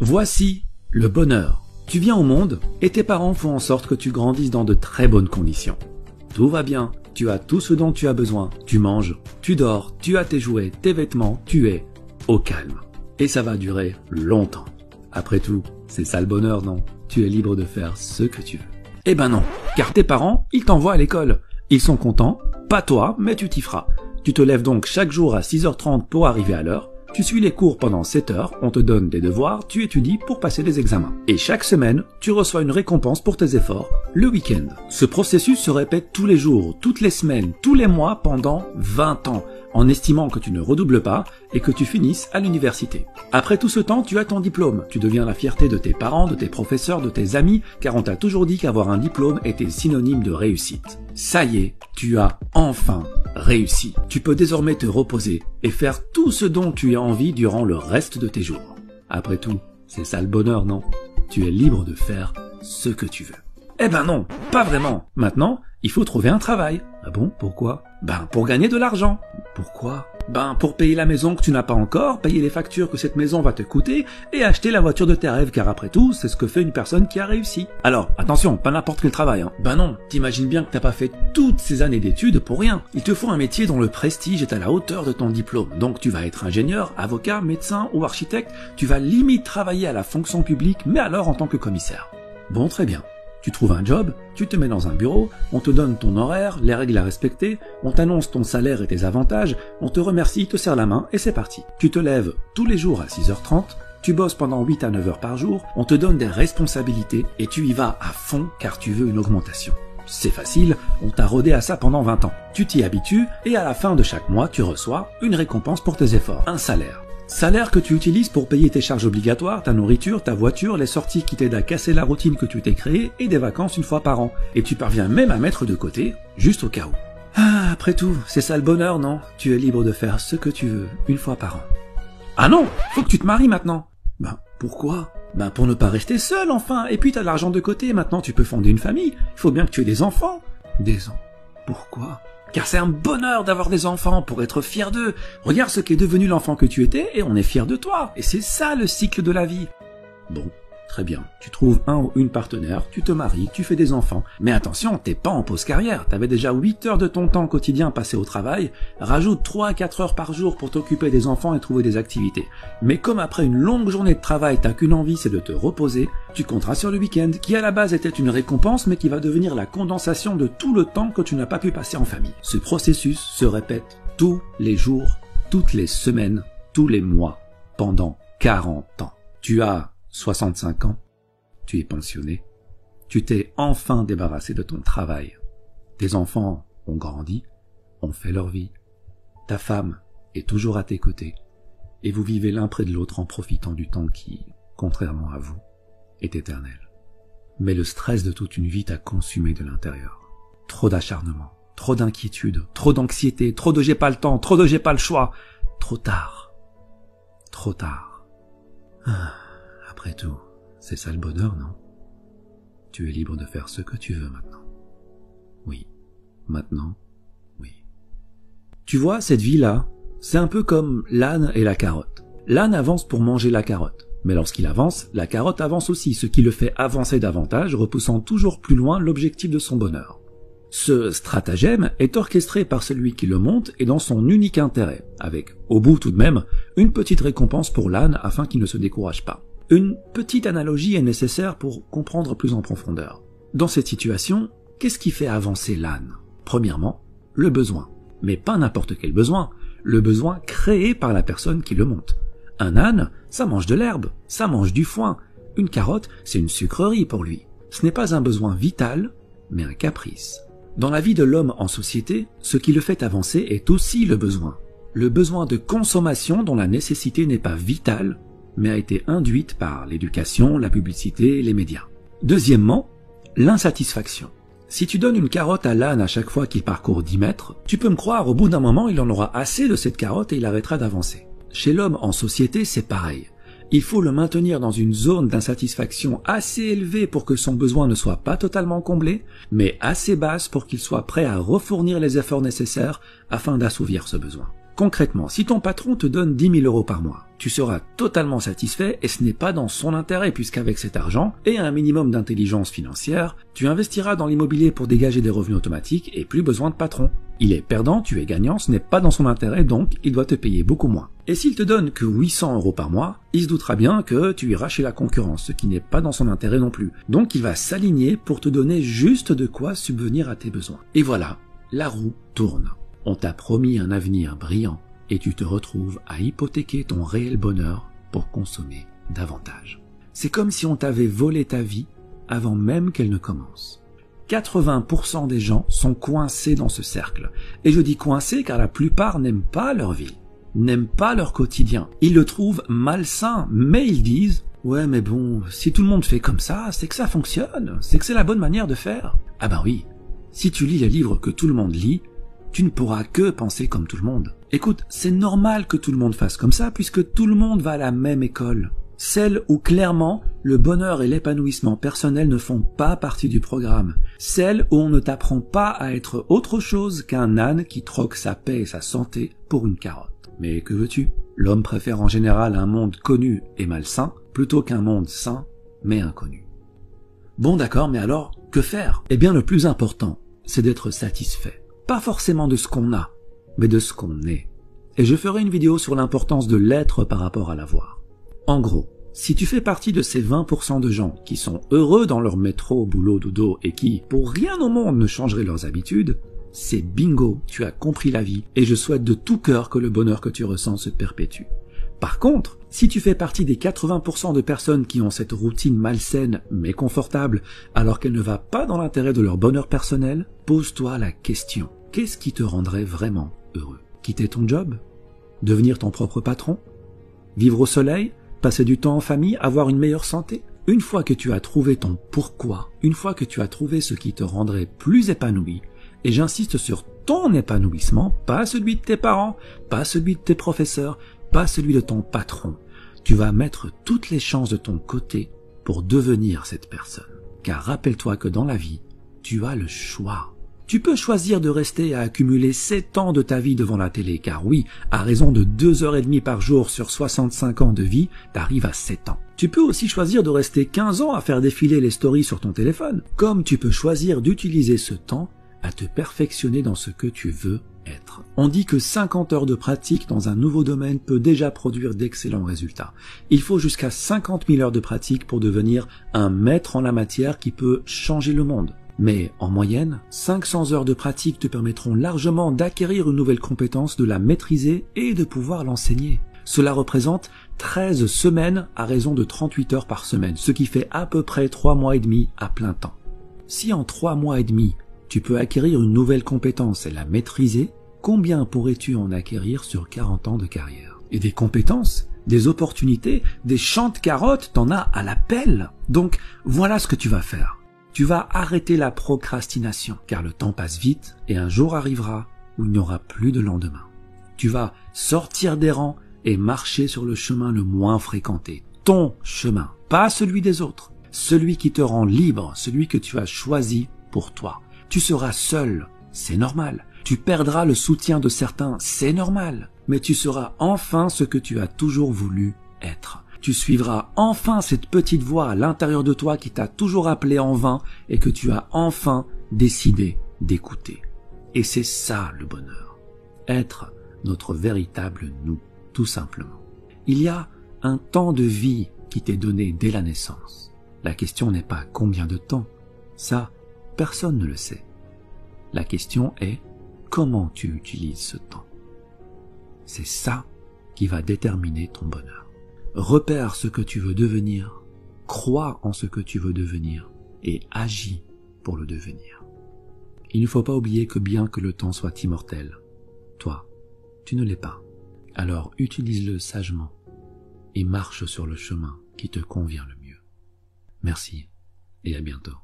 Voici le bonheur. Tu viens au monde et tes parents font en sorte que tu grandisses dans de très bonnes conditions. Tout va bien, tu as tout ce dont tu as besoin, tu manges, tu dors, tu as tes jouets, tes vêtements, tu es au calme. Et ça va durer longtemps. Après tout, c'est ça le bonheur, non? Tu es libre de faire ce que tu veux. Eh ben non, car tes parents, ils t'envoient à l'école. Ils sont contents, pas toi, mais tu t'y feras. Tu te lèves donc chaque jour à 6h30 pour arriver à l'heure. Tu suis les cours pendant 7 heures, on te donne des devoirs, tu étudies pour passer des examens. Et chaque semaine, tu reçois une récompense pour tes efforts, le week-end. Ce processus se répète tous les jours, toutes les semaines, tous les mois pendant 20 ans, en estimant que tu ne redoubles pas et que tu finisses à l'université. Après tout ce temps, tu as ton diplôme. Tu deviens la fierté de tes parents, de tes professeurs, de tes amis, car on t'a toujours dit qu'avoir un diplôme était synonyme de réussite. Ça y est, tu as enfin réussi. Tu peux désormais te reposer et faire tout ce dont tu as envie durant le reste de tes jours. Après tout, c'est ça le bonheur, non? Tu es libre de faire ce que tu veux. Eh ben non, pas vraiment. Maintenant, il faut trouver un travail. Ah bon, pourquoi? Ben pour gagner de l'argent. Pourquoi? Ben pour payer la maison que tu n'as pas encore, payer les factures que cette maison va te coûter et acheter la voiture de tes rêves, car après tout, c'est ce que fait une personne qui a réussi. Alors, attention, pas n'importe quel travail, hein. Ben non, t'imagines bien que t'as pas fait toutes ces années d'études pour rien. Il te faut un métier dont le prestige est à la hauteur de ton diplôme. Donc tu vas être ingénieur, avocat, médecin ou architecte, tu vas limite travailler à la fonction publique, mais alors en tant que commissaire. Bon, très bien. Tu trouves un job, tu te mets dans un bureau, on te donne ton horaire, les règles à respecter, on t'annonce ton salaire et tes avantages, on te remercie, te serre la main et c'est parti. Tu te lèves tous les jours à 6h30, tu bosses pendant 8 à 9 heures par jour, on te donne des responsabilités et tu y vas à fond car tu veux une augmentation. C'est facile, on t'a rodé à ça pendant 20 ans. Tu t'y habitues et à la fin de chaque mois, tu reçois une récompense pour tes efforts, un salaire. Salaire que tu utilises pour payer tes charges obligatoires, ta nourriture, ta voiture, les sorties qui t'aident à casser la routine que tu t'es créée et des vacances une fois par an. Et tu parviens même à mettre de côté, juste au cas où. Ah, après tout, c'est ça le bonheur, non? Tu es libre de faire ce que tu veux, une fois par an. Ah non, faut que tu te maries maintenant. Ben, pourquoi? Ben, pour ne pas rester seul, enfin. Et puis t'as de l'argent de côté, maintenant tu peux fonder une famille. Il faut bien que tu aies des enfants. Des enfants? Pourquoi? Car c'est un bonheur d'avoir des enfants pour être fier d'eux. Regarde ce qu'est devenu l'enfant que tu étais et on est fier de toi. Et c'est ça le cycle de la vie. Bon, très bien. Tu trouves un ou une partenaire, tu te maries, tu fais des enfants. Mais attention, t'es pas en pause carrière. T'avais déjà 8 heures de ton temps quotidien passé au travail. Rajoute 3 à 4 heures par jour pour t'occuper des enfants et trouver des activités. Mais comme après une longue journée de travail, t'as qu'une envie, c'est de te reposer, tu compteras sur le week-end, qui à la base était une récompense, mais qui va devenir la condensation de tout le temps que tu n'as pas pu passer en famille. Ce processus se répète tous les jours, toutes les semaines, tous les mois, pendant 40 ans. Tu as 65 ans, tu es pensionné, tu t'es enfin débarrassé de ton travail. Tes enfants ont grandi, ont fait leur vie. Ta femme est toujours à tes côtés, et vous vivez l'un près de l'autre en profitant du temps qui, contrairement à vous, est éternel. Mais le stress de toute une vie t'a consumé de l'intérieur. Trop d'acharnement, trop d'inquiétude, trop d'anxiété, trop de j'ai pas le temps, trop de j'ai pas le choix. Trop tard. Trop tard. Après tout, c'est ça le bonheur, non? Tu es libre de faire ce que tu veux maintenant. Oui. Maintenant, oui. Tu vois, cette vie-là, c'est un peu comme l'âne et la carotte. L'âne avance pour manger la carotte. Mais lorsqu'il avance, la carotte avance aussi, ce qui le fait avancer davantage, repoussant toujours plus loin l'objectif de son bonheur. Ce stratagème est orchestré par celui qui le monte et dans son unique intérêt, avec, au bout tout de même, une petite récompense pour l'âne afin qu'il ne se décourage pas. Une petite analogie est nécessaire pour comprendre plus en profondeur. Dans cette situation, qu'est-ce qui fait avancer l'âne? Premièrement, le besoin. Mais pas n'importe quel besoin, le besoin créé par la personne qui le monte. Un âne, ça mange de l'herbe, ça mange du foin. Une carotte, c'est une sucrerie pour lui. Ce n'est pas un besoin vital, mais un caprice. Dans la vie de l'homme en société, ce qui le fait avancer est aussi le besoin. Le besoin de consommation dont la nécessité n'est pas vitale, mais a été induite par l'éducation, la publicité, les médias. Deuxièmement, l'insatisfaction. Si tu donnes une carotte à l'âne à chaque fois qu'il parcourt 10 mètres, tu peux me croire, au bout d'un moment, il en aura assez de cette carotte et il arrêtera d'avancer. Chez l'homme en société, c'est pareil. Il faut le maintenir dans une zone d'insatisfaction assez élevée pour que son besoin ne soit pas totalement comblé, mais assez basse pour qu'il soit prêt à refournir les efforts nécessaires afin d'assouvir ce besoin. Concrètement, si ton patron te donne 10 000 € par mois, tu seras totalement satisfait et ce n'est pas dans son intérêt puisqu'avec cet argent et un minimum d'intelligence financière, tu investiras dans l'immobilier pour dégager des revenus automatiques et plus besoin de patron. Il est perdant, tu es gagnant, ce n'est pas dans son intérêt donc il doit te payer beaucoup moins. Et s'il te donne que 800 € par mois, il se doutera bien que tu iras chez la concurrence, ce qui n'est pas dans son intérêt non plus. Donc il va s'aligner pour te donner juste de quoi subvenir à tes besoins. Et voilà, la roue tourne. On t'a promis un avenir brillant et tu te retrouves à hypothéquer ton réel bonheur pour consommer davantage. C'est comme si on t'avait volé ta vie avant même qu'elle ne commence. 80% des gens sont coincés dans ce cercle. Et je dis coincés car la plupart n'aiment pas leur vie, n'aiment pas leur quotidien. Ils le trouvent malsain, mais ils disent « Ouais mais bon, si tout le monde fait comme ça, c'est que ça fonctionne, c'est que c'est la bonne manière de faire. » Ah ben oui, si tu lis les livres que tout le monde lit, tu ne pourras que penser comme tout le monde. Écoute, c'est normal que tout le monde fasse comme ça puisque tout le monde va à la même école. Celle où clairement le bonheur et l'épanouissement personnel ne font pas partie du programme. Celle où on ne t'apprend pas à être autre chose qu'un âne qui troque sa paix et sa santé pour une carotte. Mais que veux-tu? L'homme préfère en général un monde connu et malsain plutôt qu'un monde sain mais inconnu. Bon d'accord, mais alors, que faire? Eh bien le plus important, c'est d'être satisfait. Pas forcément de ce qu'on a, mais de ce qu'on est. Et je ferai une vidéo sur l'importance de l'être par rapport à l'avoir. En gros, si tu fais partie de ces 20% de gens qui sont heureux dans leur métro, boulot, dodo et qui, pour rien au monde, ne changeraient leurs habitudes, c'est bingo, tu as compris la vie et je souhaite de tout cœur que le bonheur que tu ressens se perpétue. Par contre, si tu fais partie des 80% de personnes qui ont cette routine malsaine mais confortable alors qu'elle ne va pas dans l'intérêt de leur bonheur personnel, pose-toi la question. Qu'est-ce qui te rendrait vraiment heureux? Quitter ton job? Devenir ton propre patron? Vivre au soleil? Passer du temps en famille? Avoir une meilleure santé? Une fois que tu as trouvé ton pourquoi, une fois que tu as trouvé ce qui te rendrait plus épanoui, et j'insiste sur ton épanouissement, pas celui de tes parents, pas celui de tes professeurs, pas celui de ton patron, tu vas mettre toutes les chances de ton côté pour devenir cette personne. Car rappelle-toi que dans la vie, tu as le choix. Tu peux choisir de rester à accumuler 7 ans de ta vie devant la télé, car oui, à raison de 2h30 par jour sur 65 ans de vie, t'arrives à 7 ans. Tu peux aussi choisir de rester 15 ans à faire défiler les stories sur ton téléphone, comme tu peux choisir d'utiliser ce temps à te perfectionner dans ce que tu veux être. On dit que 50 heures de pratique dans un nouveau domaine peut déjà produire d'excellents résultats. Il faut jusqu'à 50 000 heures de pratique pour devenir un maître en la matière qui peut changer le monde. Mais en moyenne, 500 heures de pratique te permettront largement d'acquérir une nouvelle compétence, de la maîtriser et de pouvoir l'enseigner. Cela représente 13 semaines à raison de 38 heures par semaine, ce qui fait à peu près 3 mois et demi à plein temps. Si en 3 mois et demi, tu peux acquérir une nouvelle compétence et la maîtriser, combien pourrais-tu en acquérir sur 40 ans de carrière? Et des compétences, des opportunités, des champs de carottes, t'en as à la pelle. Donc voilà ce que tu vas faire. Tu vas arrêter la procrastination, car le temps passe vite et un jour arrivera où il n'y aura plus de lendemain. Tu vas sortir des rangs et marcher sur le chemin le moins fréquenté. Ton chemin, pas celui des autres. Celui qui te rend libre, celui que tu as choisi pour toi. Tu seras seul, c'est normal. Tu perdras le soutien de certains, c'est normal. Mais tu seras enfin ce que tu as toujours voulu être. Tu suivras enfin cette petite voix à l'intérieur de toi qui t'a toujours appelé en vain et que tu as enfin décidé d'écouter. Et c'est ça le bonheur. Être notre véritable nous, tout simplement. Il y a un temps de vie qui t'est donné dès la naissance. La question n'est pas combien de temps. Ça, personne ne le sait. La question est comment tu utilises ce temps. C'est ça qui va déterminer ton bonheur. Repère ce que tu veux devenir, crois en ce que tu veux devenir et agis pour le devenir. Il ne faut pas oublier que bien que le temps soit immortel, toi, tu ne l'es pas. Alors utilise-le sagement et marche sur le chemin qui te convient le mieux. Merci et à bientôt.